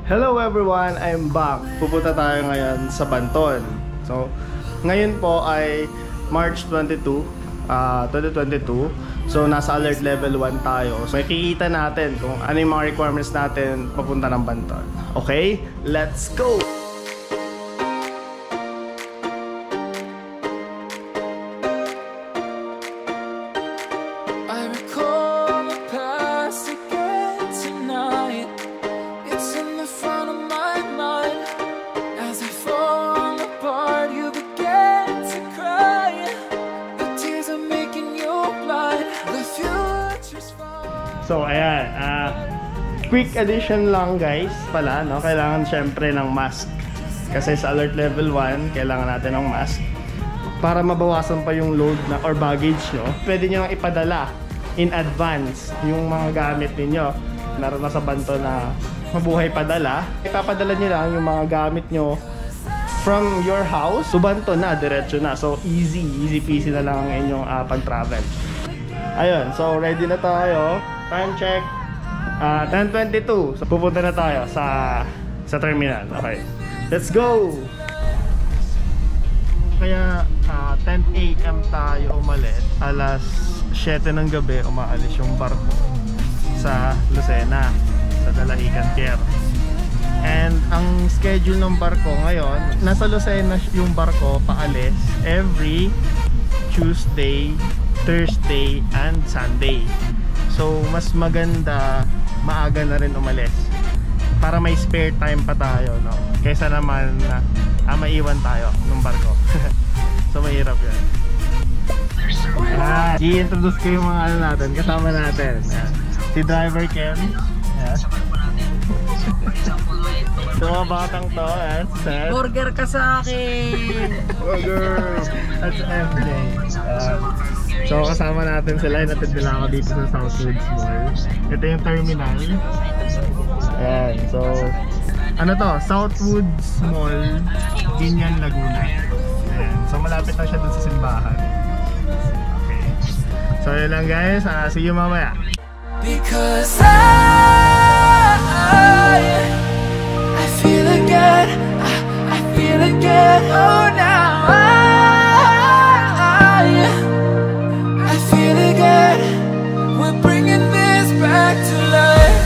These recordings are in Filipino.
Hello everyone, I'm back. Pupunta tayo ngayon sa Banton. So, ngayon po ay March 22, 2022. So, nasa alert level 1 tayo. So, makikita natin kung ano yung mga requirements natin papunta ng Banton. Okay? Let's go! So ayan, quick addition lang guys pala, no? Kailangan syempre ng mask. Kasi sa alert level 1, kailangan natin ng mask. Para mabawasan pa yung load na or baggage nyo, pwede nyo ipadala in advance yung mga gamit ninyo. Meron na sa Banton na mabuhay padala. Ipapadala nyo lang yung mga gamit nyo from your house to Banton na, diretso na. So easy peasy na lang ang inyong pag-travel. Ayun, so ready na tayo. Time check, 10:22. So pupunta na tayo sa terminal. Okay, let's go! Kaya 10 AM tayo umalis. Alas 7 ng gabi umaalis yung barko sa Lucena, sa Dalahican Pier. And ang schedule ng barko ngayon, nasa Lucena yung barko paalis every Tuesday, Thursday, and Sunday. So mas maganda maaga na rin umalis para may spare time pa tayo, no? Kaysa naman maiwan tayo ng barko. So mahirap yan. I-introduce ko yung mga ano natin, kasama natin. Si Driver Ken. So mga batang to, Seth. Burger ka sa akin! Burger! That's MJ. So kasama natin sila, inatid nila ako dito sa Southwoods Mall. Ito yung terminal. Ayan, so ano to? Southwoods Mall, Binyan, Laguna. Ayan, so malapit na siya dun sa simbahan. Okay. So yun lang guys, see you mamaya. Because I feel again, I feel again, oh now I feel again, we're bringing this back to life.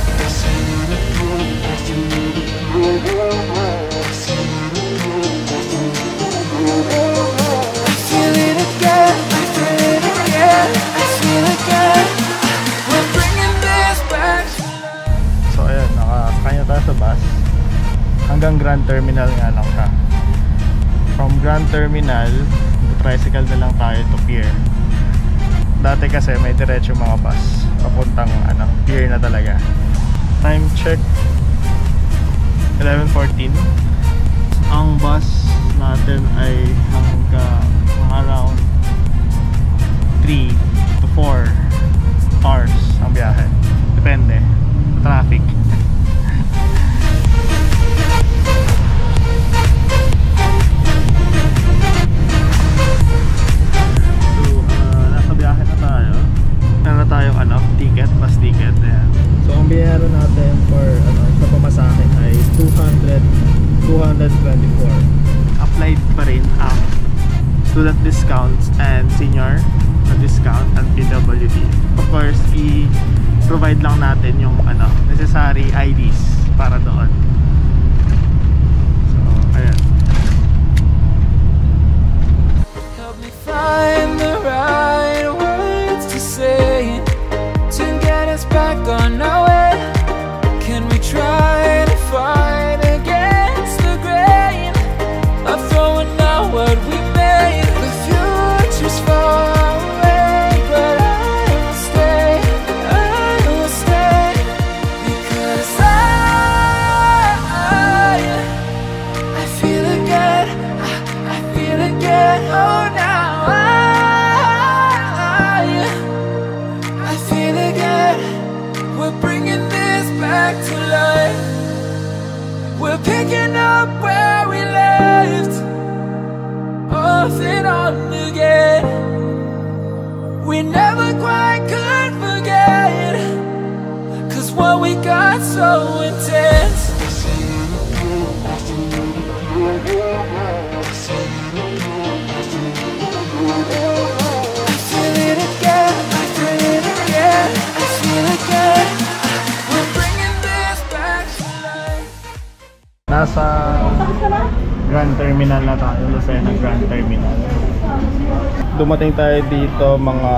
I feel it again, I feel it again, I feel again, we're bringing this back to life. So ayan, nakakanya tayo sa bus. Hanggang Grand Terminal nga lang siya. From Grand Terminal, tricycle na lang tayo to pier. Dati kasi may diretso mga bus papuntang pier na talaga. Time check 11:14. Ang bus natin ay hanggang around 3 to 4 hours ang biyahe. Depende sa traffic. Ticket, bus ticket. Ayan. So ang binayaran natin for sa pamasahe ay 224. Applied pa rin ang student discounts and senior discount and PWD. Of course, i-provide lang natin yung necessary IDs para doon. So ayan. Help me find the right words to say to get us back on our way. Can we try to fight against the grain of throwing out what we made? The future's far away, but I will stay, because I feel again, I feel again, oh now I feel again, we're bringing this back to life. We're picking up where we left off and on again. We never quite could forget, 'cause what we got so intense. Nasa Grand Terminal na tayo, Lucena Grand Terminal. Dumating tayo dito mga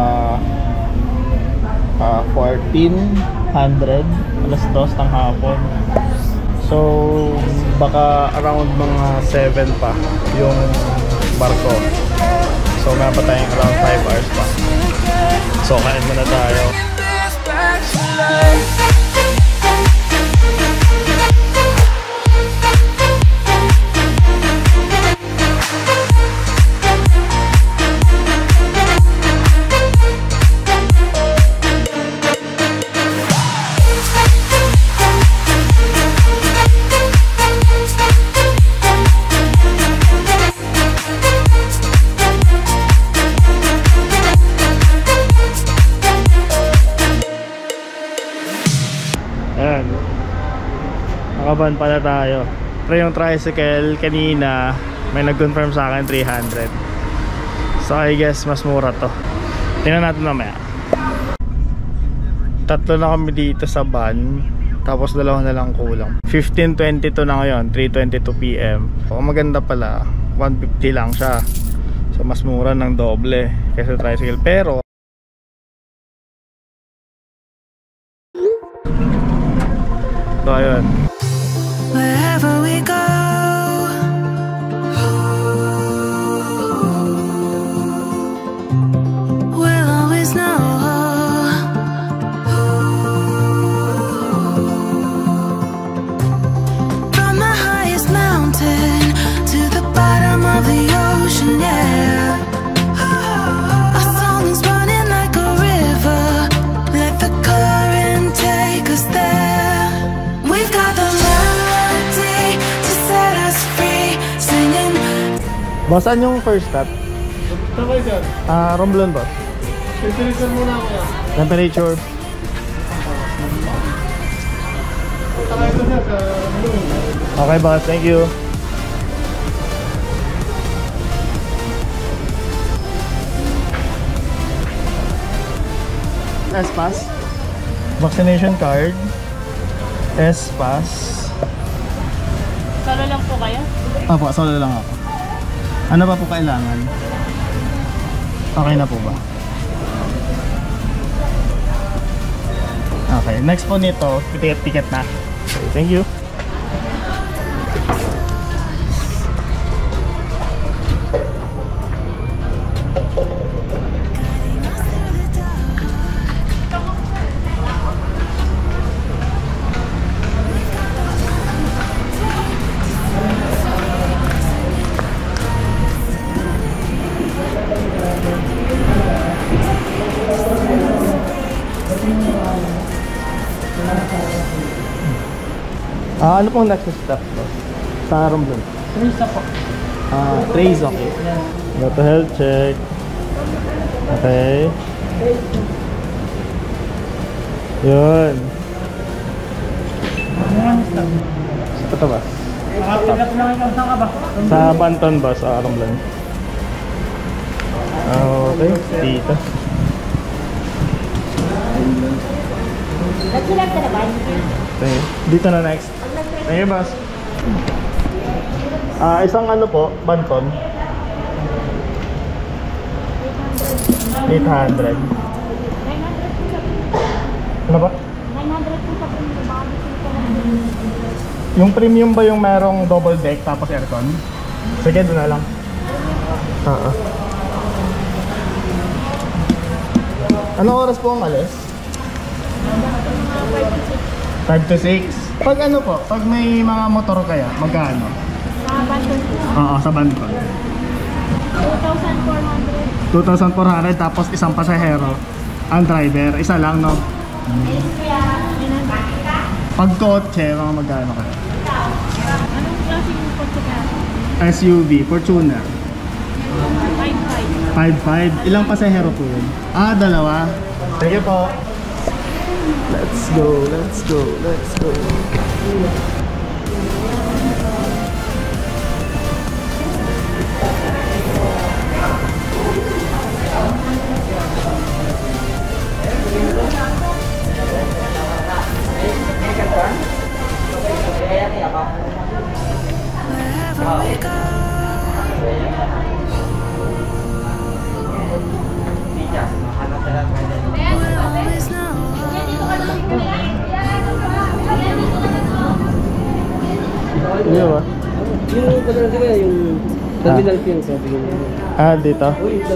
1400, alas 2 ng hapon. So baka around mga 7 pa yung barko. So meron pa tayong around 5 hours pa. So kain muna tayo. Ayan, nakaban pala tayo. Pero yung tricycle kanina may nag-confirm sa akin 300. So I guess mas mura to. Tingnan natin mamaya. Tatlo na kami dito sa van, tapos dalawa na lang kulang. 15:22 na ngayon, 3:22 PM. O maganda pala, 150 lang siya. So mas mura ng doble kaysa tricycle. Pero so ayun, wherever we go, we'll always know. From the highest mountain to the bottom of the ocean, yeah. Our song is running like a river, let the current take us there. We've got the melody to set us free, singing. boss, saan yung first stop? Saan kayo dyan? Romblon boss. Temperature muna ako yan. Temperature. Punta kayo doon sa Okay boss, thank you. S-Pass, vaccination card, S-Pass. Solo lang po kayo? Opo, solo lang ako. Ano ba po kailangan? Okay na po ba? Okay, next po nito, ticket na. Okay, thank you. Ano pong next step po? Sa Romblon? Trace po. Trace, okay. Go to health check. Okay. Yun. Ito ba? Nakapagap lang ikaw, saan ka ba? Sa Banton ba? Sa Romblon? Okay, dito. Okay. Dito na next. Thank you, boss. Isang ano po, Banton. 800. Ano ba? 900 po sa premium. Yung premium ba yung merong double deck tapos aircon? Sige, doon na lang. Anong oras po ang alis? 5 to 6. Pag ano po, pag may mga motor kaya, magkano? Sa Banton po. Oo, sa Banton. 2,400. 2,400 tapos isang pasahero. Ang driver, isa lang, no? Pag kotse, mga magkano kaya? Anong klase yung kotse ka? SUV, Fortuner. 5,500. 5,500. Ilang pasahero po yun? Dalawa. Sige po. Let's go, let's go, let's go. Hindi ba? Yung pagkakasya ko yan, yung terminal fee yung sabi ko. Ah, dito?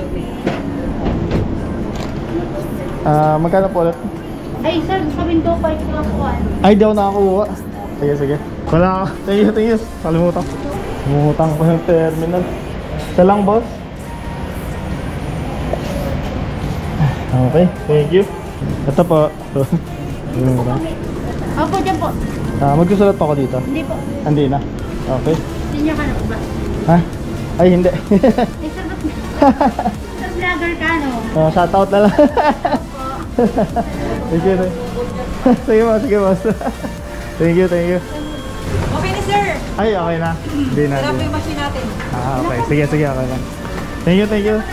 Magkano po ulit? Ay, sir, sa window park lang po. Ay, di ako nakakuha. Sige, sige. Wala ka. Thank you, thank you. Kalimutan. Kalimutan ko yung terminal. Isa lang, boss. Okay, thank you. Ito po. Opo, dyan po. Magsusulat po ako dito. Hindi po. Hindi na. Okay. Senior ka na po ba? Ha? Ay, hindi. Eh, sir, sir, vlogger ka, no? Shoutout na lang. Thank you. Sige boss, sige boss. Thank you, thank you. Okay na, sir. Ay, okay na. Hindi na. Sarap yung machine natin. Okay. Sige, sige, okay lang. Thank you, thank you.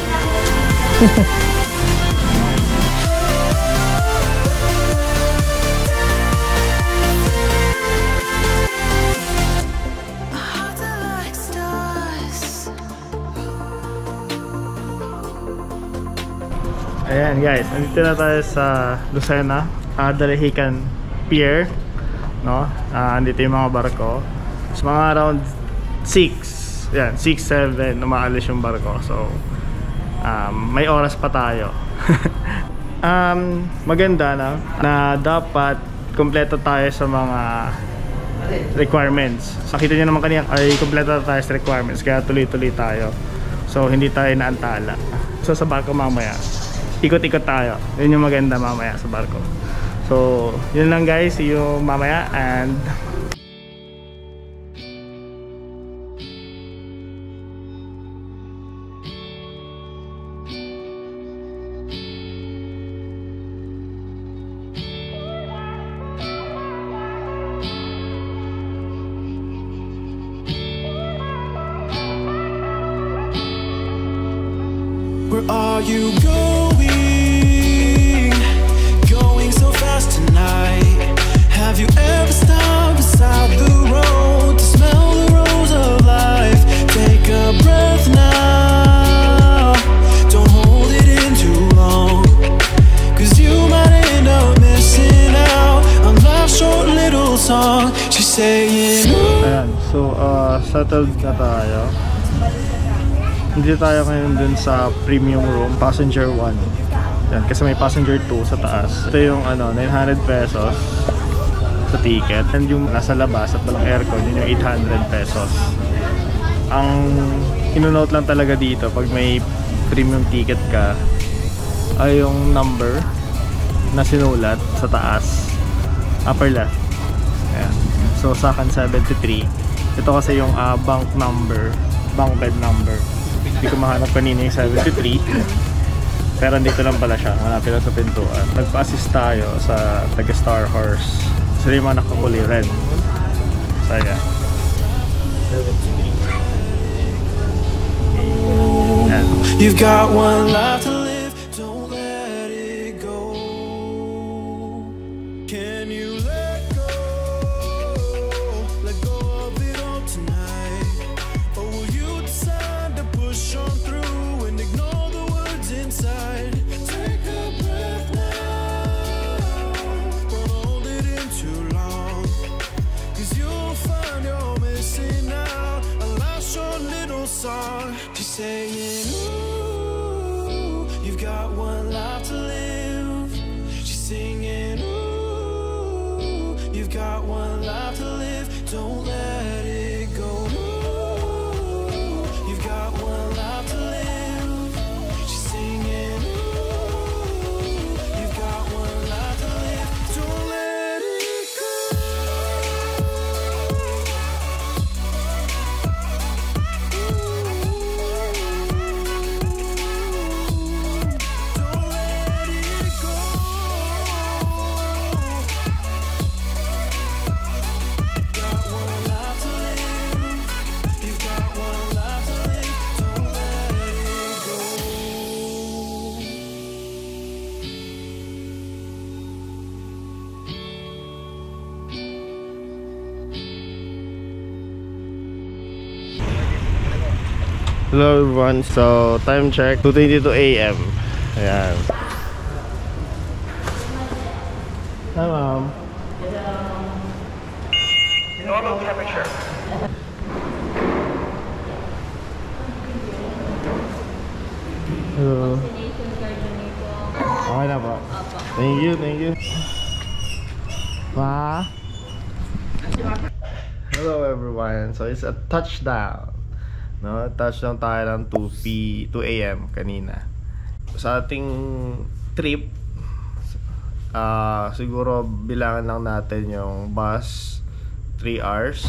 Ayan guys, nandito na tayo sa Lucena, Dalahican Pier, no? Andito yung mga barko. So, mga around 6, yan, 6-7 umaalis yung barko. So, may oras pa tayo. Maganda na dapat kompleto tayo sa mga requirements. Nakita nyo naman kanina ay kompleto tayo sa requirements, kaya tuloy-tuloy tayo. So, hindi tayo naantala. So, sa barko mamaya ikot-ikot tayo. Yun yung maganda mamaya sa barko. So, yun lang guys. See you mamaya and Where are you going? Going so fast tonight. Have you ever stopped beside the road to smell the rose of life? Take a breath now. Don't hold it in too long, 'cause you might end up missing out on life's short little song. She's saying ooh. ayan. So, settled na tayo. Hindi tayo ngayon dun sa premium room, passenger 1. Yan, kasi may passenger 2 sa taas. Ito yung 900 pesos sa ticket. And yung nasa labas at walang aircon, yun yung 800 pesos. Ang inonote lang talaga dito pag may premium ticket ka ay yung number na sinulat sa taas, upper left. Ayan. So sa akin 73. Ito kasi yung bank number, bank bed number. Hindi ko mahanap kanina yung 73. Pero dito lang pala siya, malapit lang sa pintuan. Nagpa-assist tayo sa taga Star Horse. Sila yung mga nakakuli red. So yeah, 73. Yan. You've got one life to live, don't let it go. Can you let go of it all tonight? Or will you decide to push on through and ignore the words inside? Take a breath now, don't hold it in too long, 'cause you'll find you're missing out a last short little song. She's saying ooh, you've got one life to live. She's singing ooh, you've got one life to live, don't let it go. Ooh, you've got one life to live. She's singing ooh, you've got one life to live, don't let it go. Don't let it go. Got one life to live. You've got one life to live. Don't let it go. Hello everyone, so time check 2:22 AM. Ayan. Hi ma'am. normal temperature. Okay na po. Thank you, thank you. Wow. Hello everyone. So it's a touchdown. No, touchdown tayo ng 2 AM kanina. Sa ating trip, siguro bilangan lang natin yung bus 3 hours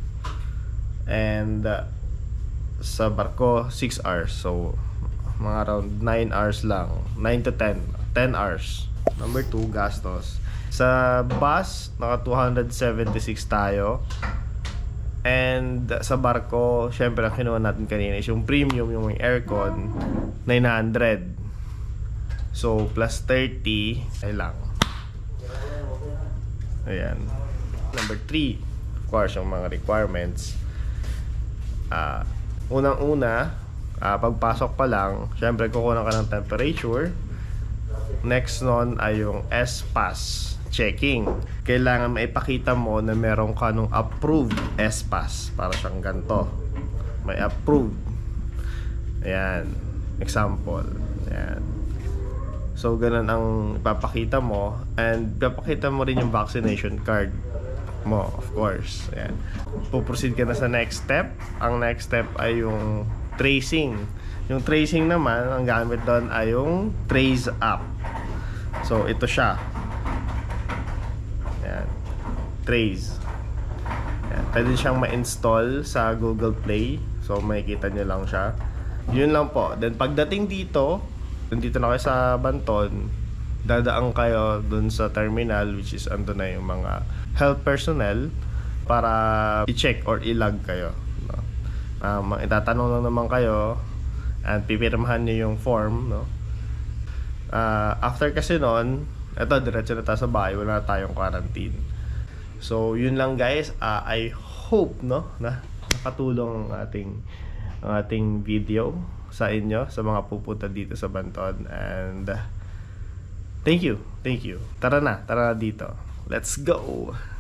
and sa barko 6 hours. So mga around 9 hours lang, 9 to 10 hours. Number 2, gastos. Sa bus, naka 276 tayo. And sa barko, syempre ang kinuha natin kanina is yung premium, yung aircon, 900. So plus 30 ay lang. Ayan. Number 3, of course, yung mga requirements. Unang-una, pagpasok pa lang, syempre kukunan ka ng temperature. Next nun ay yung S-Pass checking. Kailangan maipakita mo na meron ka nung approved S-Pass. Para siyang ganito. May approved. Ayan. Example. Ayan. So, ganun ang ipapakita mo. And ipapakita mo rin yung vaccination card mo, of course. Ayan. Puproceed ka na sa next step. Ang next step ay yung tracing. Yung tracing naman, ang gamit doon ay yung Trace app. So, ito siya. Ayan. Trace. Ayan. Pwede siyang ma-install sa Google Play. So, makikita nyo lang siya. Yun lang po. Then, pagdating dito na kayo sa Banton, dadaan kayo dun sa terminal, which is ando na yung mga health personnel para i-check or i-log kayo. No? Itatanong lang naman kayo and pipirmahan nyo yung form. No? After kasi nun, eto, diretso na tayo sa bahay, wala na tayong quarantine. So, yun lang guys. I hope, no, na nakatulong ang ating video sa inyo, sa mga pupunta dito sa Banton. And thank you. Tara na dito. Let's go!